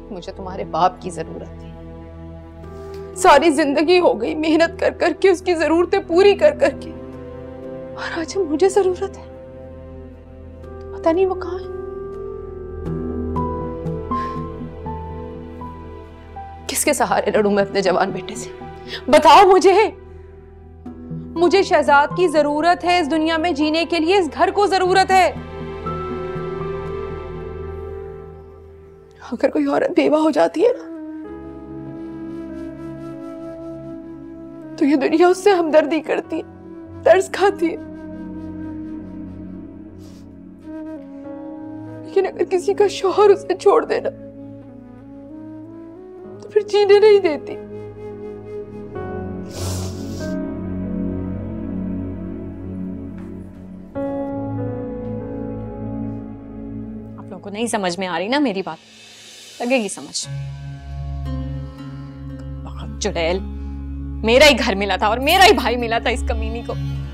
मुझे तुम्हारे बाप की जरूरत थी। सारी जिंदगी हो गई मेहनत कर करके, उसकी जरूरतें पूरी कर करके, और आज जब मुझे जरूरत है तो पता नहीं वो कहाँ है। किसके सहारे लड़ूं मैं अपने जवान बेटे से? बताओ मुझे शहजाद की जरूरत है इस दुनिया में जीने के लिए, इस घर को जरूरत है। अगर कोई औरत बेवा हो जाती है ना, तो ये दुनिया उससे हमदर्दी करती है, तरस खाती है। लेकिन अगर किसी का शौहर उसे छोड़ देना तो फिर जीने नहीं देती। आप लोगों को नहीं समझ में आ रही ना मेरी बात, लगेगी समझ। बहुत चुड़ैल, मेरा ही घर मिला था और मेरा ही भाई मिला था इस कमीनी को।